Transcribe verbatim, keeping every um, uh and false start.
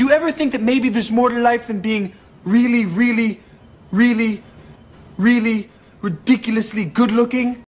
you ever think that maybe there's more to life than being really, really, really, really ridiculously good looking?